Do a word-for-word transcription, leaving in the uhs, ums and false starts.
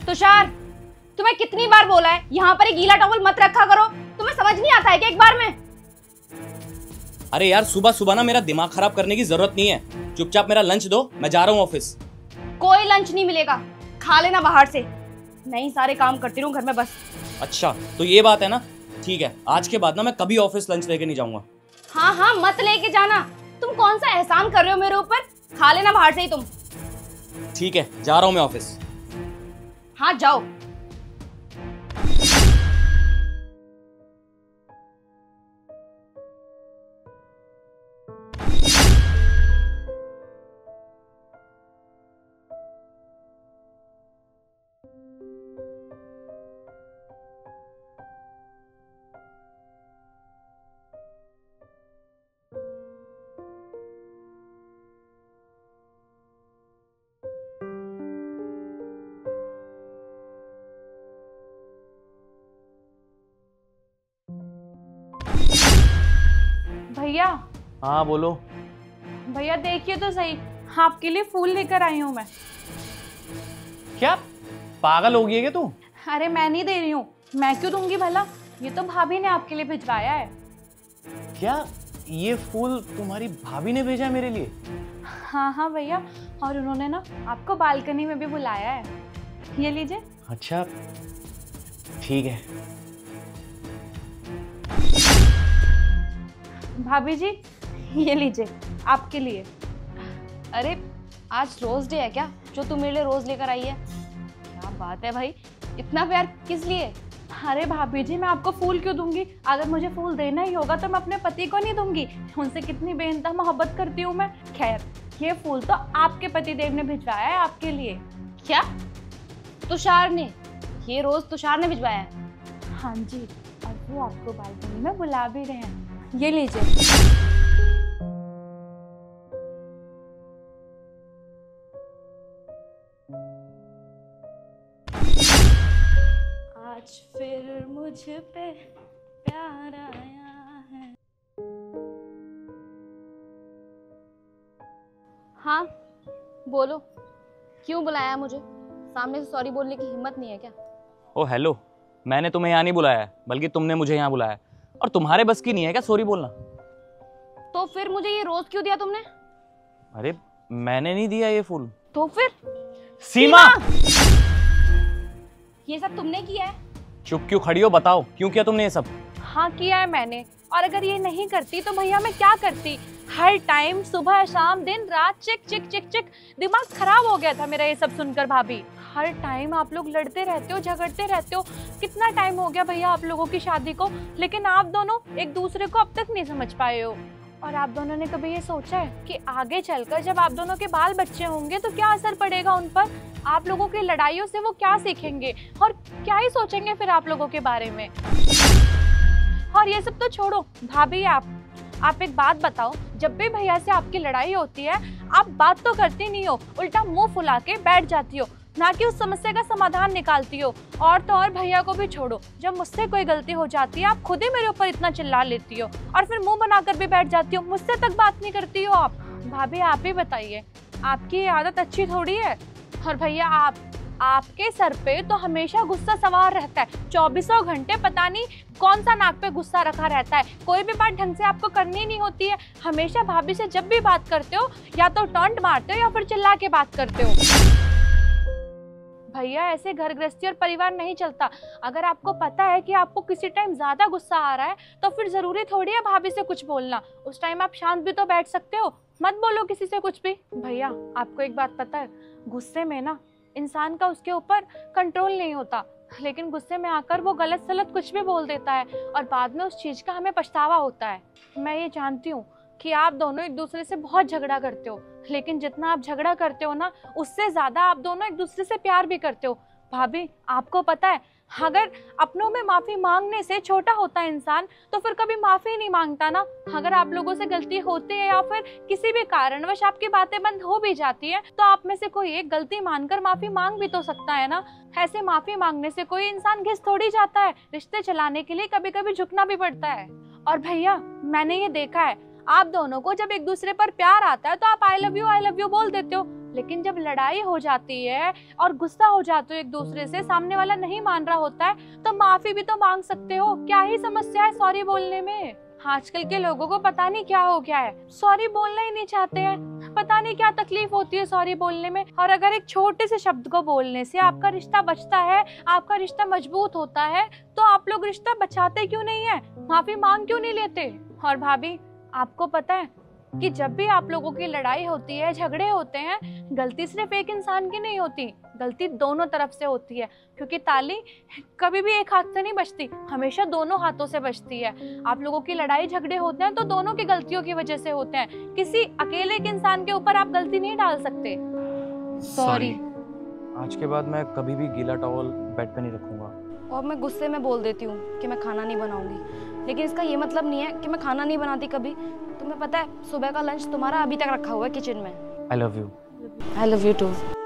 तुषार, तुम्हें कितनी बार बोला है यहाँ पर एक गीला टॉवल मत रखा करो। तुम्हें समझ नहीं आता है कि एक बार में? अरे यार, सुबह सुबह ना मेरा दिमाग खराब करने की जरूरत नहीं है। चुपचाप मेरा लंच दो, मैं जा रहा हूँ ऑफिस। कोई लंच नहीं मिलेगा, खा लेना बाहर से। मैं ही सारे काम करती रहूं घर में बस। अच्छा, तो ये बात है ना? ठीक है, आज के बाद ना मैं कभी ऑफिस लंच लेके नहीं जाऊंगा। हाँ हाँ, मत लेके जाना। तुम कौन सा एहसान कर रहे हो मेरे ऊपर? खा लेना बाहर से ही तुम। ठीक है, जा रहा हूँ मैं ऑफिस। हाँ जाओ। भैया। हाँ बोलो। भैया देखिए तो सही, आपके लिए फूल लेकर आई हूँ मैं। क्या पागल हो गई है क्या तू? अरे मैं नहीं दे रही हूँ, मैं क्यों दूंगी भला? ये तो भाभी ने आपके लिए भिजवाया है। क्या ये फूल तुम्हारी भाभी ने भेजा है मेरे लिए? हाँ हाँ भैया, और उन्होंने ना आपको बालकनी में भी बुलाया है। ये लीजिए। अच्छा ठीक है। भाभी जी ये लीजिए आपके लिए। अरे आज रोज डे है क्या, जो तुम मेरे लिए रोज लेकर आई है? क्या बात है भाई, इतना प्यार किस लिए? अरे भाभी जी, मैं आपको फूल क्यों दूंगी? अगर मुझे फूल देना ही होगा तो मैं अपने पति को नहीं दूंगी। उनसे कितनी बेइंतहा मोहब्बत करती हूँ मैं। खैर, ये फूल तो आपके पति देव ने भिजवाया है आपके लिए। क्या? तुषार ने? ये रोज तुषार ने भिजवाया है? हाँ जी, और वो आपको बालकनी में बुला भी रहे हैं। ये लीजिए। आज फिर मुझ पे प्यार आया है। हाँ बोलो, क्यों बुलाया मुझे? सामने से सॉरी बोलने की हिम्मत नहीं है क्या? ओ हेलो, मैंने तुम्हें यहाँ नहीं बुलाया है, बल्कि तुमने मुझे यहाँ बुलाया है। और तुम्हारे बस की नहीं है क्या सॉरी बोलना? तो फिर मुझे ये रोज क्यों दिया तुमने? अरे मैंने नहीं दिया ये फूल। तो फिर? सीमा, ये सब तुमने किया है? चुप क्यों खड़ी हो? बताओ क्यों किया तुमने ये सब? हाँ किया है मैंने, और अगर ये नहीं करती तो भैया मैं क्या करती? हर टाइम सुबह शाम दिन रात चिक चिक चिक चिक, दिमाग खराब हो गया था मेरा ये सब सुनकर। भाभी, हर टाइम आप लोग लड़ते रहते हो, झगड़ते रहते हो। कितना टाइम हो गया भैया आप लोगों की शादी को, लेकिन आप दोनों एक दूसरे को अब तक नहीं समझ पाए हो। और आप दोनों ने कभी ये सोचा है कि आगे चलकर जब आप दोनों के बाल बच्चे होंगे तो क्या असर पड़ेगा उन पर? आप लोगों की लड़ाइयों से वो क्या सीखेंगे और क्या ही सोचेंगे फिर आप लोगों के बारे में? और ये सब तो छोड़ो भाभी, आप आप एक बात बताओ, जब भी भैया से आपकी लड़ाई होती है आप बात तो करती नहीं हो, उल्टा मुंह फुला के बैठ जाती हो, ना कि उस समस्या का समाधान निकालती हो। और तो और भैया को भी छोड़ो, जब मुझसे कोई गलती हो जाती है आप खुद ही मेरे ऊपर इतना चिल्ला लेती हो और फिर मुंह बनाकर भी बैठ जाती हो, मुझसे तक बात नहीं करती हो आप। भाभी आप ही बताइए, आपकी ये आदत अच्छी थोड़ी है। और भैया आप आपके सर पे तो हमेशा गुस्सा सवार रहता है, चौबीसों घंटे पता नहीं कौन सा नाक पे गुस्सा रखा रहता है। कोई भी बात ढंग से आपको करनी नहीं होती है। हमेशा भाभी से जब भी बात करते हो या तो टॉन्ट मारते हो या फिर चिल्ला के बात करते हो। भैया ऐसे घर गृहस्थी और परिवार नहीं चलता। अगर आपको पता है कि आपको किसी टाइम ज्यादा गुस्सा आ रहा है तो फिर जरूरी थोड़ी है भाभी से कुछ बोलना। उस टाइम आप शांत भी तो बैठ सकते हो, मत बोलो किसी से कुछ भी। भैया आपको एक बात पता है, गुस्से में ना इंसान का उसके ऊपर कंट्रोल नहीं होता, लेकिन गुस्से में आकर वो गलत सलत कुछ भी बोल देता है और बाद में उस चीज का हमें पछतावा होता है। मैं ये जानती हूँ कि आप दोनों एक दूसरे से बहुत झगड़ा करते हो, लेकिन जितना आप झगड़ा करते हो ना उससे ज्यादा आप दोनों एक दूसरे से प्यार भी करते हो। भाभी आपको पता है, अगर अपनों में माफी मांगने से छोटा होता है इंसान तो फिर कभी माफी नहीं मांगता ना। अगर आप लोगों से गलती होती है या फिर किसी भी कारणवश आपकी बातें बंद हो भी जाती है तो आप में से कोई एक गलती मानकर माफी मांग भी तो सकता है ना। ऐसे माफी मांगने से कोई इंसान घिस थोड़ी जाता है, रिश्ते चलाने के लिए कभी कभी झुकना भी पड़ता है। और भैया मैंने ये देखा है, आप दोनों को जब एक दूसरे पर प्यार आता है तो आप I love you I love you बोल देते हो, लेकिन जब लड़ाई हो जाती है और गुस्सा हो जाते हो एक दूसरे से, सामने वाला नहीं मान रहा होता है, तो माफी भी तो मांग सकते हो। क्या ही समस्या है सॉरी बोलने में? आजकल के लोगों को पता नहीं क्या हो गया है, सॉरी बोलना ही नहीं चाहते हैं। पता नहीं क्या तकलीफ होती है सॉरी बोलने में। और अगर एक छोटे से शब्द को बोलने से आपका रिश्ता बचता है, आपका रिश्ता मजबूत होता है, तो आप लोग रिश्ता बचाते क्यों नहीं है? माफी मांग क्यों नहीं लेते? और भाभी, आपको पता है कि जब भी आप लोगों की लड़ाई होती है, झगड़े होते हैं, गलती सिर्फ एक इंसान की नहीं होती, गलती दोनों तरफ से होती है। क्योंकि ताली कभी भी एक हाथ से नहीं बजती, हमेशा दोनों हाथों से बजती है। आप लोगों की लड़ाई झगड़े होते हैं तो दोनों की गलतियों की वजह से होते हैं। किसी अकेले एक इंसान के ऊपर आप गलती नहीं डाल सकते। सॉरी। आज के बाद मैं कभी भी गीला टॉवल बेड पे नहीं रखूंगा। और मैं गुस्से में बोल देती हूँ कि मैं खाना नहीं बनाऊंगी, लेकिन इसका ये मतलब नहीं है कि मैं खाना नहीं बनाती कभी। तुम्हें पता है सुबह का लंच तुम्हारा अभी तक रखा हुआ है किचन में। I love you. I love you to.